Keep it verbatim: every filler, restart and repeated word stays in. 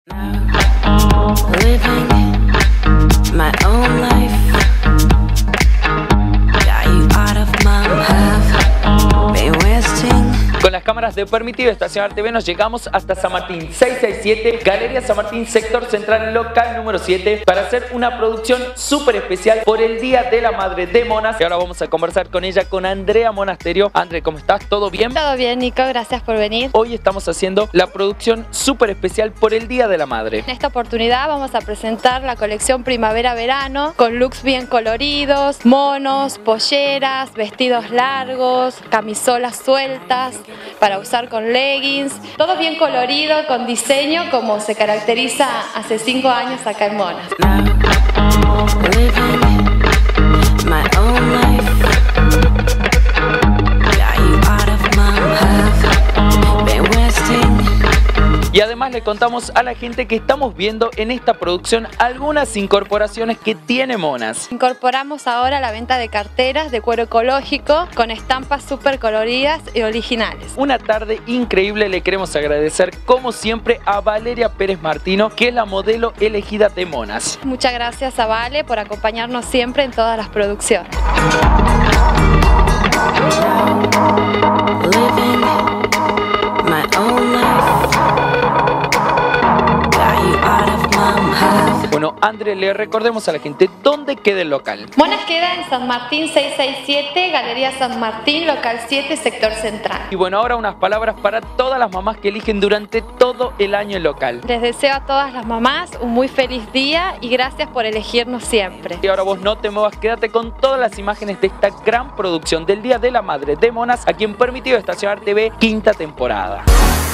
Living my own life. Got you out of my have been wasting. Con las cámaras de Permitido Estacionar T V nos llegamos hasta San Martín seiscientos sesenta y siete, Galería San Martín, sector central, local número siete, para hacer una producción súper especial por el Día de la Madre de Monas. Y ahora vamos a conversar con ella, con Andrea Monasterio. Andre, ¿cómo estás? ¿Todo bien? Todo bien, Nico, gracias por venir. Hoy estamos haciendo la producción súper especial por el Día de la Madre. En esta oportunidad vamos a presentar la colección primavera-verano con looks bien coloridos, monos, polleras, vestidos largos, camisolas sueltas para usar con leggings, todo bien colorido, con diseño como se caracteriza hace cinco años acá en Monas. Living my own life. Got you out of my have been wasting. Y además le contamos a la gente que estamos viendo en esta producción algunas incorporaciones que tiene Monas. Incorporamos ahora la venta de carteras de cuero ecológico con estampas súper coloridas y originales. Una tarde increíble, le queremos agradecer como siempre a Valeria Pérez Martino, que es la modelo elegida de Monas. Muchas gracias a Vale por acompañarnos siempre en todas las producciones. Living my own life. Bueno, Andre, le recordemos a la gente dónde queda el local. Monas queda en San Martín seiscientos sesenta y siete, Galería San Martín, local siete, sector central. Y bueno, ahora unas palabras para todas las mamás que eligen durante todo el año el local. Les deseo a todas las mamás un muy feliz día y gracias por elegirnos siempre. Y ahora vos no te muevas, quédate con todas las imágenes de esta gran producción del Día de la Madre de Monas aquí en Permitido Estacionar T V, quinta temporada.